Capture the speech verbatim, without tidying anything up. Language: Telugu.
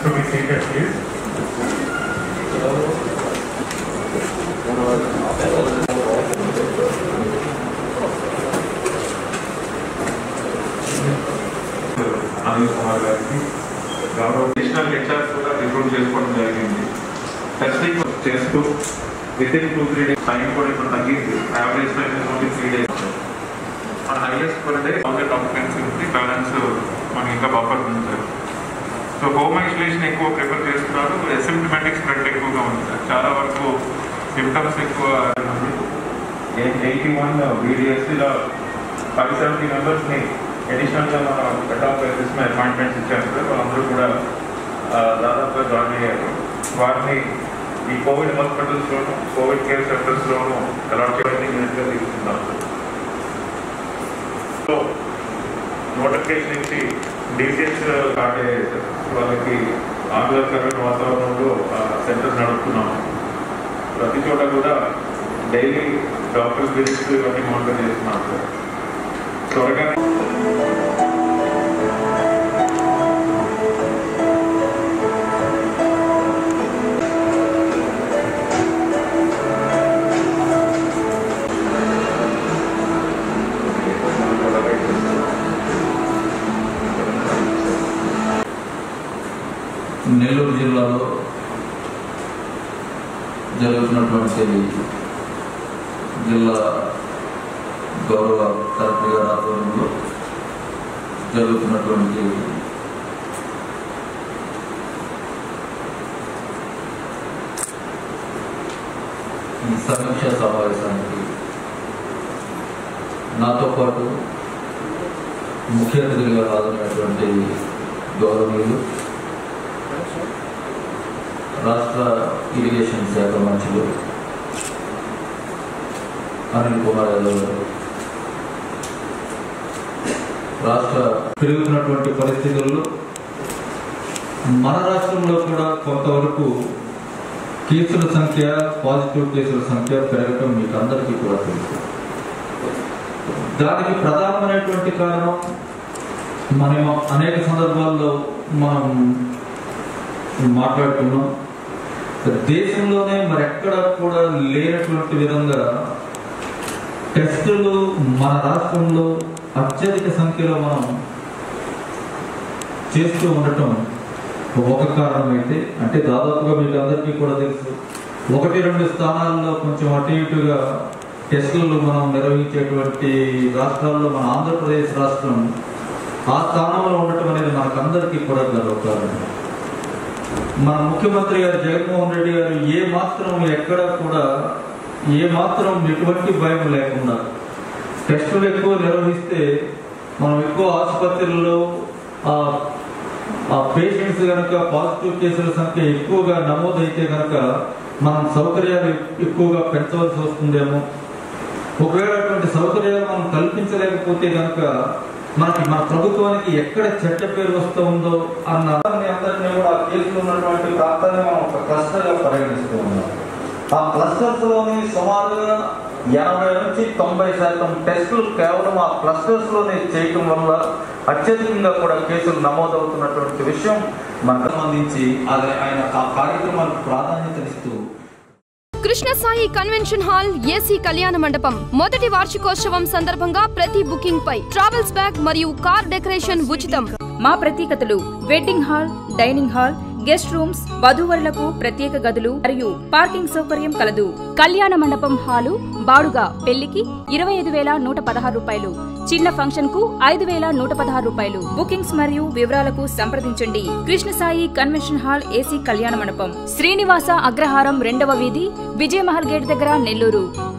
to be seated, please. Anil Kumar గారికి గౌరవ అడిషనల్ హెచ్ఆర్ కూడా రిక్రూట్ చేసుకోవడం జరిగింది. టెస్టింగ్ చేస్తూ within two three days time కూడా ఇప్పుడు తగ్గింది. Average time only three days. మన highest per day thousand occupancy ఉంది. బ్యాలెన్స్ మనకి ఇంకా బఫర్ ఉంది సార్. సో హోమ్ ఐసోలేషన్ ఎక్కువ ప్రిఫర్ చేస్తున్నారు. అసిమ్టమాటిక్ స్ప్రెడ్ ఎక్కువగా ఉంది సార్. చాలా వరకు సిమ్టమ్స్ ఎక్కువ. ఎయిటీ వన్ బీడీఎస్ ఇలా ఫైవ్ సెవెంటీ మెంబర్స్ని అడిషనల్గా మనం హెడ్ ఆఫ్ ఆఫీస్ మీద అపాయింట్మెంట్స్ ఇచ్చారు సార్. వాళ్ళందరూ కూడా దాదాపుగా జాయిన్ అయ్యారు. వారిని ఈ కోవిడ్ హాస్పిటల్స్లోను కోవిడ్ కేర్ సెంటర్స్లోను అలాట్ చేయడానికి యూనిట్గా తీసుకుంటాం సార్. సో నోటిఫికేషన్ ఇచ్చి డీసీఎస్ స్టార్ట్ అయ్యాయి సార్. వాళ్ళకి ఆహ్లాదకరమైన వాతావరణంలో సెంటర్స్ నడుపుతున్నాము. ప్రతి చోట కూడా డైలీ డాక్టర్ విజిట్స్ ఇవన్నీ మానిటర్ చేస్తున్నాం సార్. త్వరగా నెల్లూరు జిల్లాలో జరుగుతున్నటువంటి జిల్లా గౌరవ కలెక్టర్ గారి ఆధ్వర్యంలో జరుగుతున్నటువంటి ఈ సమీక్షా సమావేశానికి నాతో పాటు ముఖ్య అతిథిగా హాజరైనటువంటి గౌరవనీయులు రాష్ట్ర ఇరిగేషన్ శాఖ మంత్రులు అనిల్ కుమార్ యాదవ్ గారు, రాష్ట్ర పెరుగుతున్నటువంటి పరిస్థితుల్లో మన రాష్ట్రంలో కూడా కొంతవరకు కేసుల సంఖ్య పాజిటివ్ కేసుల సంఖ్య పెరగటం మీకు అందరికీ కూడా తెలుసు. దానికి ప్రధానమైనటువంటి కారణం మనం అనేక సందర్భాల్లో మనం మాట్లాడుతున్నాం. దేశంలోనే మరెక్కడ కూడా లేనటువంటి విధంగా టెస్టులు మన రాష్ట్రంలో అత్యధిక సంఖ్యలో మనం చేస్తూ ఉండటం ఒక కారణం అయితే, అంటే దాదాపుగా మీకు అందరికీ కూడా తెలుసు, ఒకటి రెండు స్థానాల్లో కొంచెం అటు ఇటుగా టెస్టులు మనం నిర్వహించేటువంటి రాష్ట్రాల్లో మన ఆంధ్రప్రదేశ్ రాష్ట్రం ఆ స్థానంలో ఉండటం అనేది మనకందరికీ కూడా గర్వకారణం. మన ముఖ్యమంత్రి గారు జగన్మోహన్ రెడ్డి గారు ఏ మాత్రం ఎక్కడ కూడా ఏ మాత్రం ఎటువంటి భయం లేకుండా టెస్టులు ఎక్కువ నిర్వహిస్తే మనం ఎక్కువ ఆసుపత్రుల్లో ఆ పేషెంట్స్ కనుక పాజిటివ్ కేసుల సంఖ్య ఎక్కువగా నమోదైతే కనుక మనం సౌకర్యాలు ఎక్కువగా పెంచవలసి వస్తుందేమో. ఒకవేళ అటువంటి సౌకర్యాలు మనం కల్పించలేకపోతే కనుక మనకి మన ప్రభుత్వానికి ఎక్కడ చెడ్డ పేరు వస్తూ ఉందో అన్న అందరినీ కూడా ఆ కేసులు ఉన్నటువంటి ప్రాంతాన్ని మనం ఒక క్లస్టర్గా పరిగణిస్తూ ఉన్నాం. ఆ క్లస్టర్స్ లోని సుమారుగా ఎనభై నుంచి తొంభై శాతం టెస్టులు కేవలం ఆ క్లస్టర్స్ లోనే చేయటం వల్ల అత్యధికంగా కూడా కేసులు నమోదవుతున్నటువంటి విషయం మనకు సంబంధించి అది ఆయన ఆ కార్యక్రమానికి ప్రాధాన్యతనిస్తూ Krishna Sai convention hall AC కళ్యాణ మండపం మొదటి వార్షికోత్సవం సందర్భంగా ప్రతి బుకింగ్ పై ట్రావెల్స్ బ్యాగ్ మరియు కార్ డెకరేషన్ ఉచితం. మా ప్రత్యేకతలు wedding hall, dining hall, guest rooms, వధూవరులకు ప్రత్యేక గదులు మరియు పార్కింగ్ సౌకర్యం కలదు. కళ్యాణ మండపం హాలు బాడుగా పెళ్లికి ఇరవై ఐదు వేల నూట పదహారు రూపాయలు, చిన్న ఫంక్షన్ కు ఐదు వేల నూట పదహారు రూపాయలు. బుకింగ్స్ మరియు వివరాలకు సంప్రదించండి. Krishna Sai convention hall AC కళ్యాణ మండపం, శ్రీనివాస అగ్రహారం, రెండవ వీధి, విజయమహల్ గేట్ దగ్గర, నెల్లూరు.